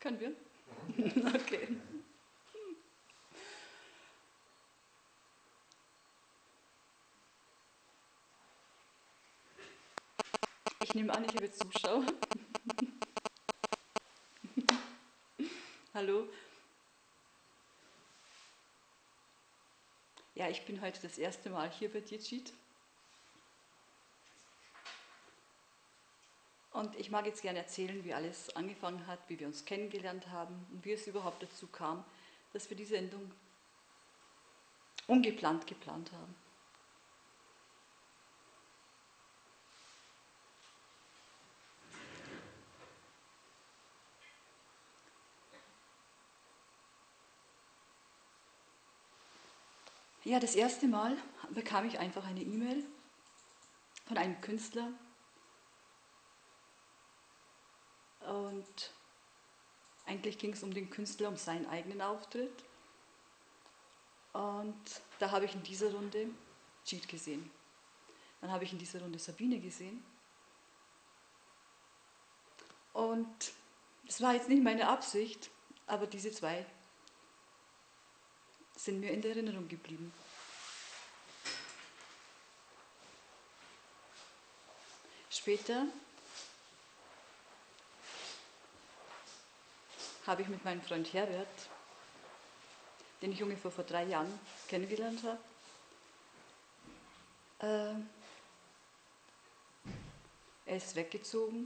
Können wir? Okay. Ich nehme an, ich habe jetzt Zuschauer. Hallo. Ja, ich bin heute das erste Mal hier bei dir, Jeet. Und ich mag jetzt gerne erzählen, wie alles angefangen hat, wie wir uns kennengelernt haben und wie es überhaupt dazu kam, dass wir die Sendung ungeplant geplant haben. Ja, das erste Mal bekam ich einfach eine E-Mail von einem Künstler und eigentlich ging es um den Künstler, um seinen eigenen Auftritt. Und da habe ich in dieser Runde Jeet gesehen. Dann habe ich in dieser Runde Sabine gesehen. Und es war jetzt nicht meine Absicht, aber diese zwei sind mir in der Erinnerung geblieben. Später habe ich mit meinem Freund Herbert, den ich ungefähr vor 3 Jahren kennengelernt habe, er ist weggezogen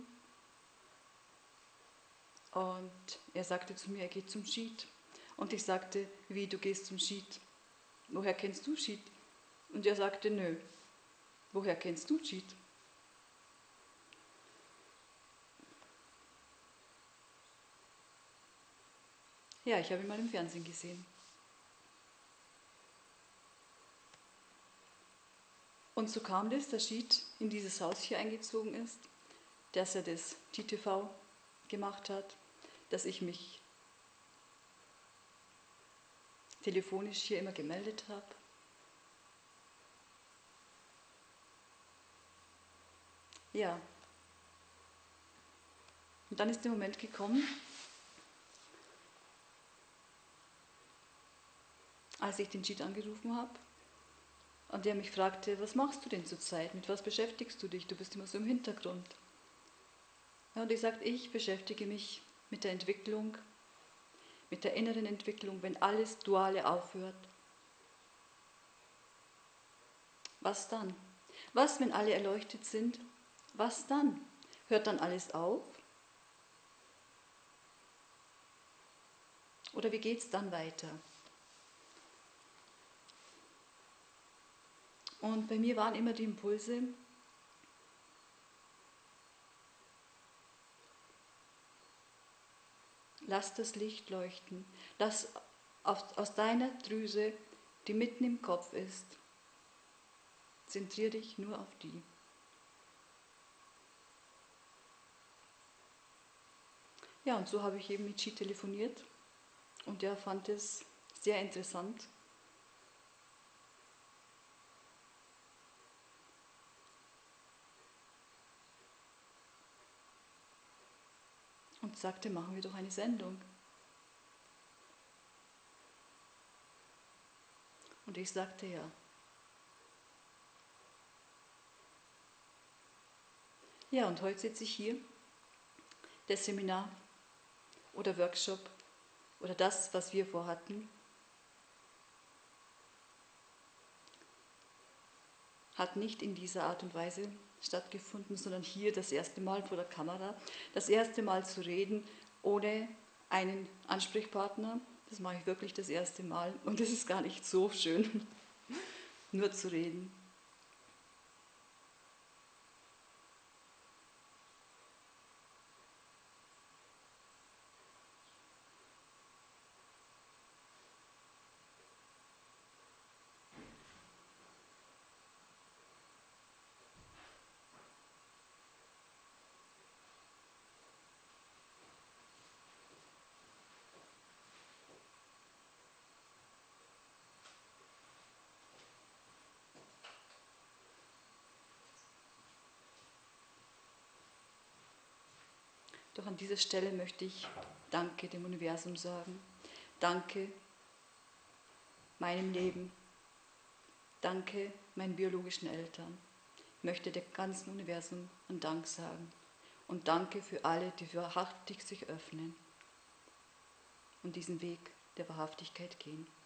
und er sagte zu mir, er geht zum Jeet. Und ich sagte, wie, du gehst zum Jeet? Woher kennst du Jeet? Und er sagte, nö. Woher kennst du Jeet? Ja, ich habe ihn mal im Fernsehen gesehen. Und so kam das, dass Jeet in dieses Haus hier eingezogen ist, dass er das JeetTV gemacht hat, dass ich mich telefonisch hier immer gemeldet habe. Ja. Und dann ist der Moment gekommen, als ich den Jeet angerufen habe und der mich fragte, was machst du denn zurzeit, mit was beschäftigst du dich, du bist immer so im Hintergrund. Ja, und ich sagte, ich beschäftige mich mit der Entwicklung, mit der inneren Entwicklung, wenn alles Duale aufhört. Was dann? Was, wenn alle erleuchtet sind? Was dann? Hört dann alles auf? Oder wie geht es dann weiter? Und bei mir waren immer die Impulse, lass das Licht leuchten, lass aus deiner Drüse, die mitten im Kopf ist, zentriere dich nur auf die. Ja, und so habe ich eben mit Jeet telefoniert und der fand es sehr interessant. Und sagte, machen wir doch eine Sendung. Und ich sagte ja. Ja, und heute sitze ich hier, das Seminar oder Workshop oder das, was wir vorhatten, hat nicht in dieser Art und Weise stattgefunden, sondern hier das erste Mal vor der Kamera, das erste Mal zu reden ohne einen Ansprechpartner. Das mache ich wirklich das erste Mal und es ist gar nicht so schön, nur zu reden. Doch an dieser Stelle möchte ich Danke dem Universum sagen. Danke meinem Leben. Danke meinen biologischen Eltern. Ich möchte dem ganzen Universum einen Dank sagen. Und danke für alle, die wahrhaftig sich öffnen und diesen Weg der Wahrhaftigkeit gehen.